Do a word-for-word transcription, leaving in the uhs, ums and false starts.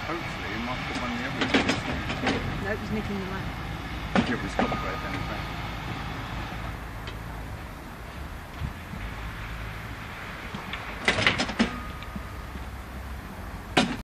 Hopefully, he might put one in the other. No, he's nicking the left. Yeah, but it's got the bread down his back.